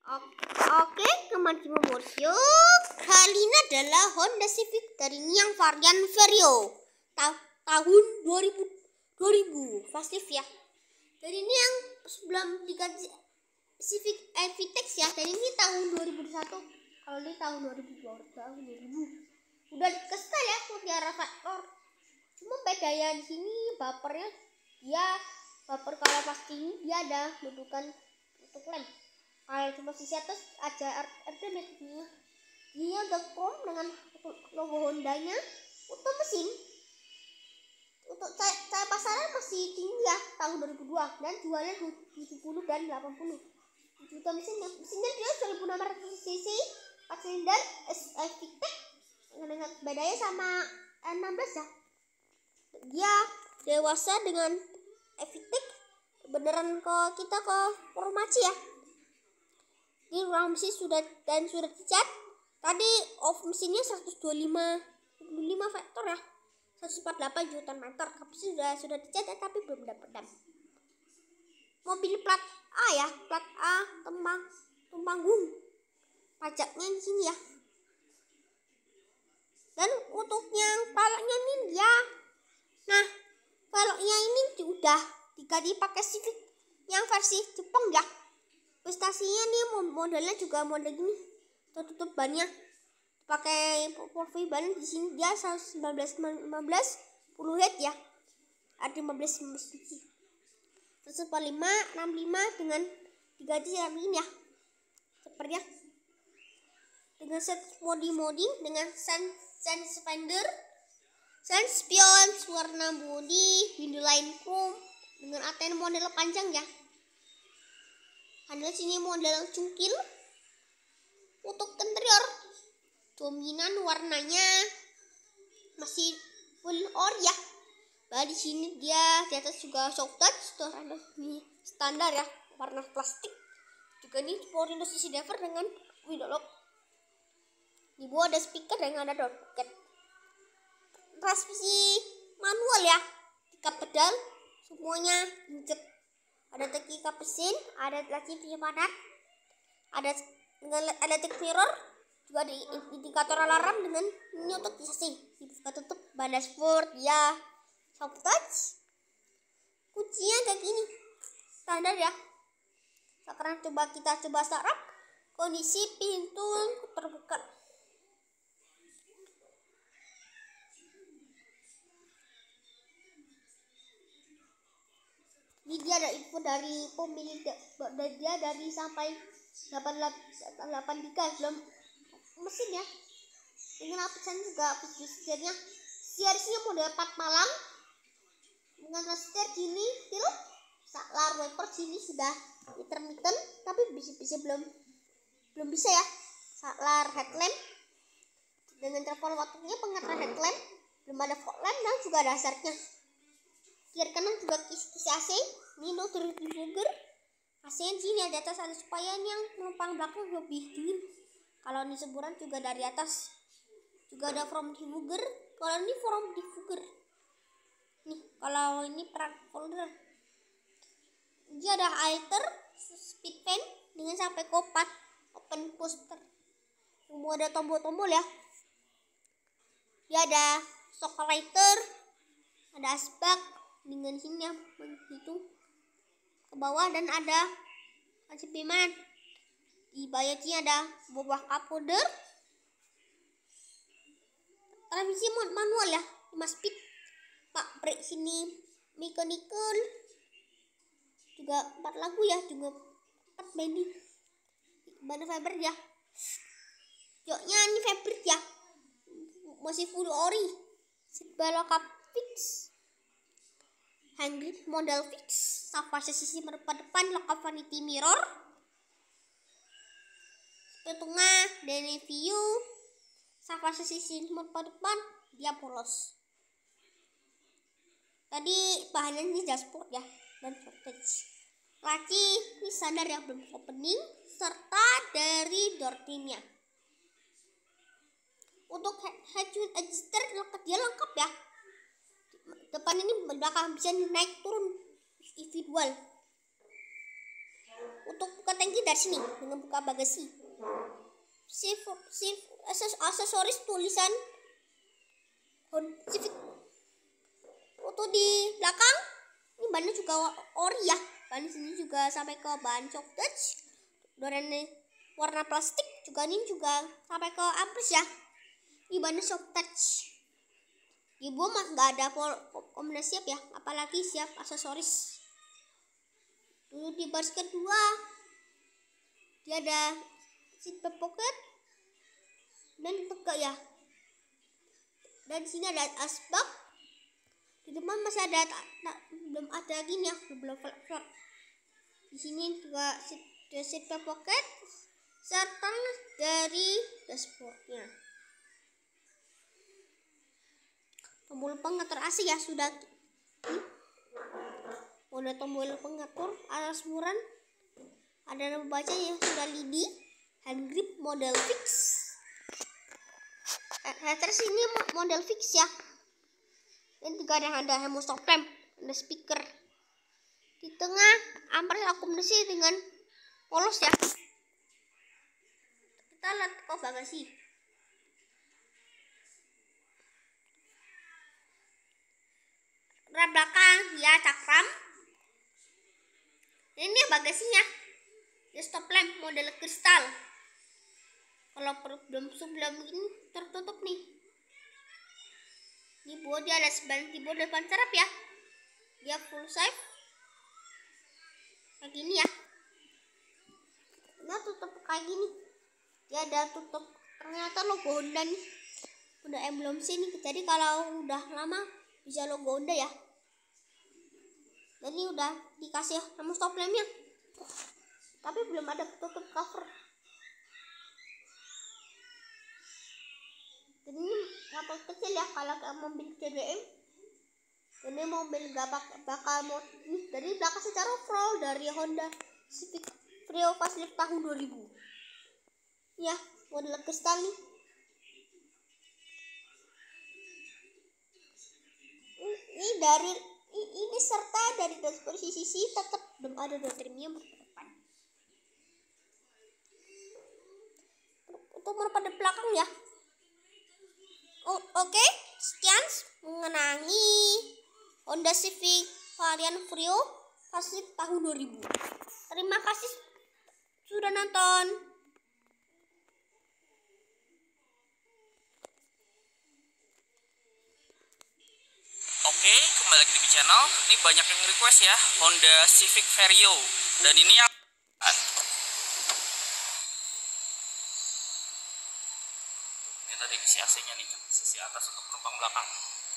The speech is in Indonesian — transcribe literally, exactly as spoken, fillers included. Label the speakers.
Speaker 1: Oke, teman-teman Morsio, kali ini adalah Honda Civic dari yang varian Vario Ta tahun dua ribu dua ribu fastif ya. Dan ini yang sebelum diganti Civic E V-Tech ya. Dan ini tahun dua ribu satu. Kalau ini tahun dua ribu dua ribu. Udah dikestel ya mutiara faktor. Cuma bedanya di sini bapernya dia baper kalau pasti ini dia ada dudukan untuk lem. Kalau cuma sisi atas ada alternatifnya. Dia udah chrome dengan logo Hondanya. Untuk mesin, untuk saya pasaran masih tinggi ya, tahun dua ribu dua dan jualnya tujuh puluh dan delapan puluh juta mesinnya. Mesinnya dia seribu enam ratus cc, empat silinder, E V-Tech. Dengan bedanya sama enam belas ya. Dia dewasa dengan E V-Tech. Beneran ke kita ke formaci ya. Ini ruang mesin sudah dan sudah dicat. Tadi off mesinnya seratus dua puluh lima dua puluh lima vektor ya. seratus empat puluh delapan juta meter. Tapi sudah sudah dicat ya, tapi belum dapat dam. Mobil plat A ya, plat A Temang Temanggung. Pajaknya di sini ya. Dan untuk yang velgnya ini ya. Nah, velgnya ini udah diganti pakai Civic yang versi Jepang ya. Prestasinya nih modelnya juga model gini, tertutup bannya pakai profil ban. Di sini dia seratus sembilan belas lima belas puluh head ya, ada lima belas cc, seratus empat puluh lima enam puluh lima dengan diganti yang ini ya, sepertinya dengan set modi-modi dengan sen sen fender, sen spion, warna bodi, window line chrome dengan anten model panjang ya. Handle sini model cungkil. Untuk interior dominan warnanya masih full ori ya. Bah di sini dia di atas juga soft touch, terus ada ini standar ya, warna plastik. Juga ini power window C C driver dengan window lock. Di bawah ada speaker dengan ada door pocket. Transmisi manual ya, tiga pedal semuanya injek. Ada teki kapesin, ada laci penyimpanan, ada electric mirror, juga ada indikator alarm dengan ini untuk disasi, dibuka tutup, ban dashboard ya, soft touch, kuncinya kayak gini, standar ya. Sekarang coba kita coba startup, kondisi pintu terbuka. Ini dia ada info dari pemilik dari dia dari sampai delapan puluh delapan giga belum mesin ya. Dengan aplikasi juga setirnya setirnya model empat malam dengan setir gini tilt, saklar wiper sini sudah intermittent tapi bisa bisa belum belum bisa ya. Saklar headlamp dengan telepon waktunya, pengeras headlamp, belum ada fog lamp dan juga ada hazardnya. Kiri kanan juga kisi A C, ini no diffuser. A C di sini ada atas ada supaya yang penumpang belakang lebih dingin. Kalau ini semburan juga dari atas. Juga ada from diffuser. Kalau ini from diffuser. Nih, kalau ini perak folder. Dia ada alter, speed fan dengan sampai kopat, open poster. Semua ada tombol-tombol ya. Dia ada shock lighter, ada asbak dengan sini ya, begitu ke bawah dan ada kasih piman. Di bawahnya ada buah cup holder, transmisi manual ya, lima speed, pak brake sini mechanical, juga empat lagu ya, juga empat bending, ban fiber ya, joknya ini fabric ya, masih full ori, seat belok fix, handgrip model fix, safa sisi depan depan, lock vanity mirror, tengah, dene view, safa sisi depan depan, dia polos. Tadi bahannya ini dashboard ya dan soft touch. Laci ini standar yang belum opening serta dari door trimnya. Untuk head unit adjuster dia lengkap ya. Depan ini belakang bisa naik turun individual. untuk buka tangki dari sini dengan buka bagasi. Shift, shift aksesoris tulisan Honda Civic. Untuk di belakang ini bannya juga ori ya. Ban sini juga sampai ke ban soft touch. Dorannya warna plastik juga, ini juga sampai ke ampres ya. Ini bannya soft touch. Ibu mah nggak ada kombinasi siap ya, apalagi siap aksesoris. Dulu di baris kedua dia ada seat back pocket dan tegak ya. Dan di sini ada asbak. Di depan masih ada tak, tak, belum ada gini ya, belum flap. Di sini juga seat, seat back pocket serta dari dashboardnya. Tombol pengatur A C ya sudah. Hmm. Mode tombol pengatur alas muran ada nama baca ya, sudah lidi. Hand grip model fix. Headrest ini model fix ya. Dan juga ada ada hemo stop lamp, ada speaker. Di tengah ampres akomodasi dengan polos ya. Kita lihat ke bagasi. Rem belakang ya cakram. Ini bagasinya. Ini stop lamp model kristal. Kalau belum sebelum ini tertutup nih. Ini bodi ada sebagian keyboard depan serap ya. Dia full size. Kayak gini ya. Nah tutup kayak gini. Dia ada tutup. Ternyata logo Honda nih. Udah emblem sini. Jadi kalau udah lama bisa logo Honda ya. Dan ini udah dikasih nama stop lampnya. Tapi belum ada tutup cover. Dan ini motor kecil ya kalau mobil C D M. Ini mobil gak bakal mau nih dari belakang secara overall dari Honda Civic Vario facelift tahun dua ribu. Ya, model kristal nih. Ini dari ini serta dari dashboard sisi tetap belum ada door premium depan. Untuk pada belakang ya. Oh, oke, okay. Sekian mengenangi Honda Civic varian Vario facelift tahun dua ribu. Terima kasih sudah nonton.
Speaker 2: Oke, kembali lagi di channel. Ini banyak yang request ya Honda Civic Vario. Dan ini yang ini tadi sisi A C-nya nih, sisi atas untuk penumpang belakang.